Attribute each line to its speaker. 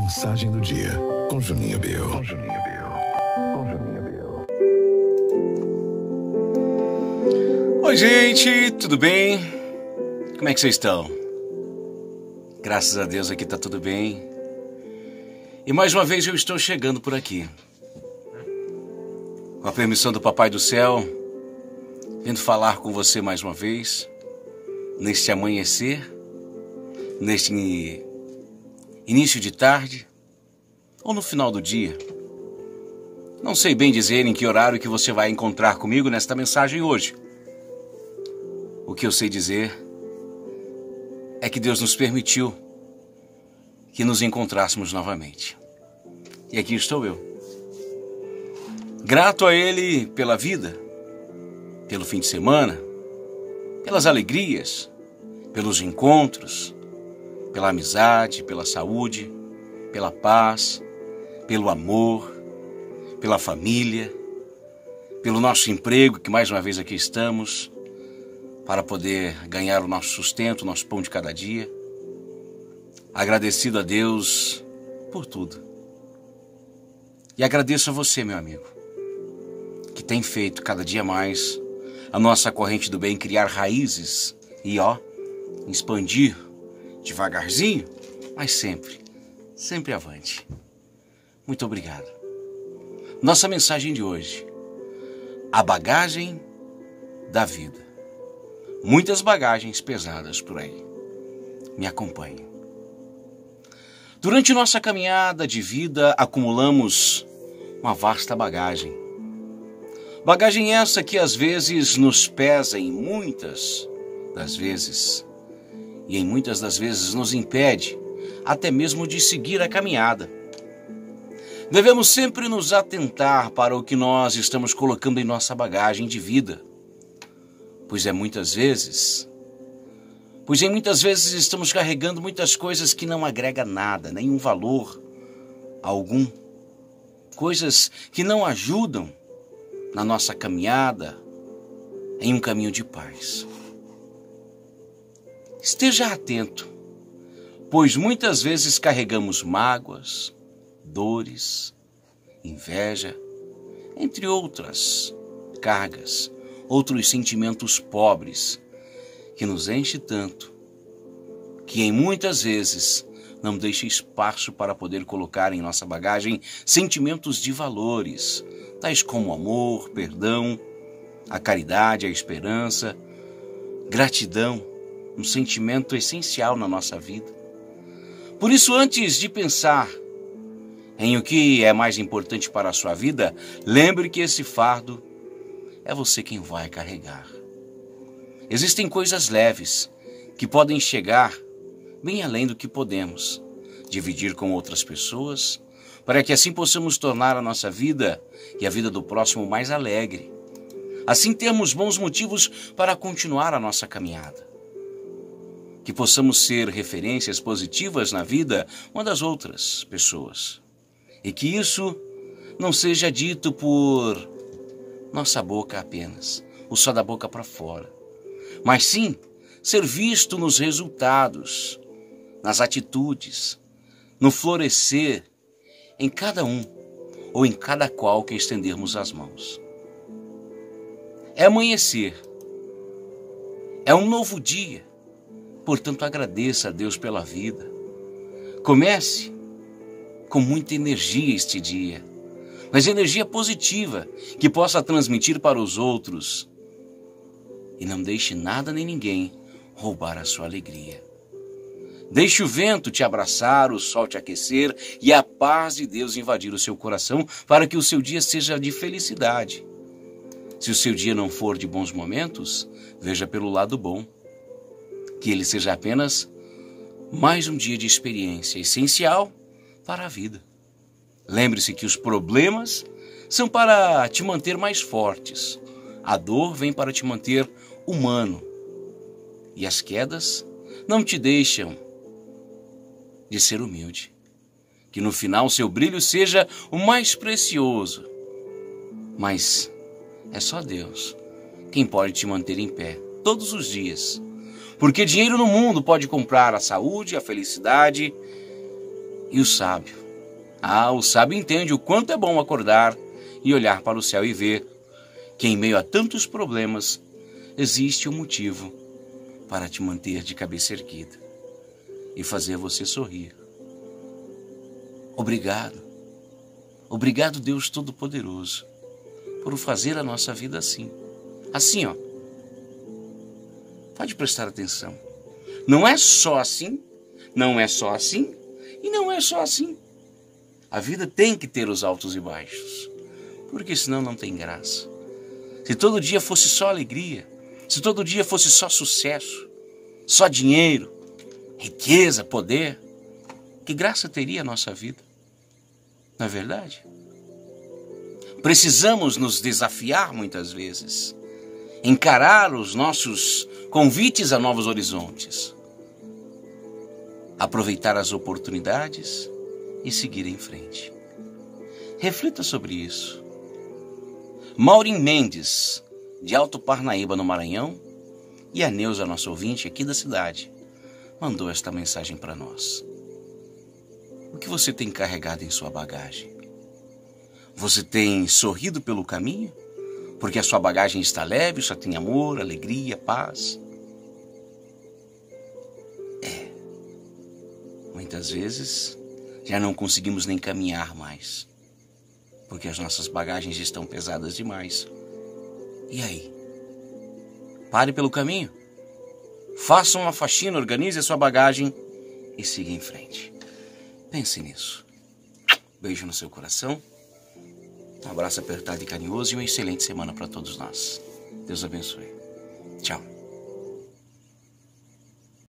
Speaker 1: Mensagem do dia com Juninho Bill.
Speaker 2: Oi, gente, tudo bem? Como é que vocês estão? Graças a Deus aqui tá tudo bem. E mais uma vez eu estou chegando por aqui. Com a permissão do Papai do Céu, vindo falar com você mais uma vez, neste amanhecer, neste início de tarde, ou no final do dia. Não sei bem dizer em que horário que você vai encontrar comigo nesta mensagem hoje. O que eu sei dizer é que Deus nos permitiu que nos encontrássemos novamente. E aqui estou eu. Grato a Ele pela vida, pelo fim de semana, pelas alegrias, pelos encontros, pela amizade, pela saúde, pela paz, pelo amor, pela família, pelo nosso emprego, que mais uma vez aqui estamos, para poder ganhar o nosso sustento, o nosso pão de cada dia. Agradecido a Deus por tudo. E agradeço a você, meu amigo, que tem feito cada dia mais a nossa corrente do bem criar raízes e, expandir devagarzinho, mas sempre avante. Muito obrigado. Nossa mensagem de hoje: a bagagem da vida. Muitas bagagens pesadas por aí. Me acompanhe. Durante nossa caminhada de vida, acumulamos uma vasta bagagem. Bagagem essa que às vezes nos pesa em muitas das vezes. E em muitas das vezes nos impede até mesmo de seguir a caminhada. Devemos sempre nos atentar para o que nós estamos colocando em nossa bagagem de vida. Pois em muitas vezes estamos carregando muitas coisas que não agregam nada, nenhum valor algum. Coisas que não ajudam na nossa caminhada em um caminho de paz. Esteja atento, pois muitas vezes carregamos mágoas, dores, inveja, entre outras cargas, outros sentimentos pobres, que nos enche tanto, que em muitas vezes não deixa espaço para poder colocar em nossa bagagem sentimentos de valores, tais como amor, perdão, a caridade, a esperança, gratidão, um sentimento essencial na nossa vida. Por isso, antes de pensar em o que é mais importante para a sua vida, lembre que esse fardo é você quem vai carregar. Existem coisas leves que podem chegar bem além do que podemos dividir com outras pessoas, para que assim possamos tornar a nossa vida e a vida do próximo mais alegre. Assim temos bons motivos para continuar a nossa caminhada. Que possamos ser referências positivas na vida uma das outras pessoas. E que isso não seja dito por nossa boca apenas, ou só da boca para fora. Mas sim, ser visto nos resultados, nas atitudes, no florescer em cada um ou em cada qual que estendermos as mãos. É amanhecer, é um novo dia, portanto agradeça a Deus pela vida. Comece com muita energia este dia, mas energia positiva que possa transmitir para os outros. E não deixe nada nem ninguém roubar a sua alegria. Deixe o vento te abraçar, o sol te aquecer e a paz de Deus invadir o seu coração para que o seu dia seja de felicidade. Se o seu dia não for de bons momentos, veja pelo lado bom. Que ele seja apenas mais um dia de experiência essencial para a vida. Lembre-se que os problemas são para te manter mais fortes. A dor vem para te manter humano. E as quedas não te deixam de ser humilde. Que no final seu brilho seja o mais precioso. Mas é só Deus quem pode te manter em pé todos os dias. Porque dinheiro no mundo pode comprar a saúde, a felicidade E o sábio? O sábio entende o quanto é bom acordar e olhar para o céu e ver que em meio a tantos problemas existe um motivo para te manter de cabeça erguida e fazer você sorrir. Obrigado. Obrigado, Deus Todo-Poderoso, por fazer a nossa vida assim. Assim, ó. Pode prestar atenção. Não é só assim, não é só assim e não é só assim. A vida tem que ter os altos e baixos, porque senão não tem graça. Se todo dia fosse só alegria, se todo dia fosse só sucesso, só dinheiro, riqueza, poder, que graça teria a nossa vida? Não é verdade? Precisamos nos desafiar muitas vezes, encarar os nossos convites a novos horizontes, aproveitar as oportunidades e seguir em frente. Reflita sobre isso. Maureen Mendes, de Alto Parnaíba, no Maranhão, e a Neuza, nossa ouvinte aqui da cidade, mandou esta mensagem para nós. O que você tem carregado em sua bagagem? Você tem sorrido pelo caminho? Porque a sua bagagem está leve, só tem amor, alegria, paz? Muitas vezes já não conseguimos nem caminhar mais, porque as nossas bagagens estão pesadas demais. E aí? Pare pelo caminho. Faça uma faxina, organize a sua bagagem e siga em frente. Pense nisso. Beijo no seu coração. Um abraço apertado e carinhoso e uma excelente semana para todos nós. Deus abençoe. Tchau.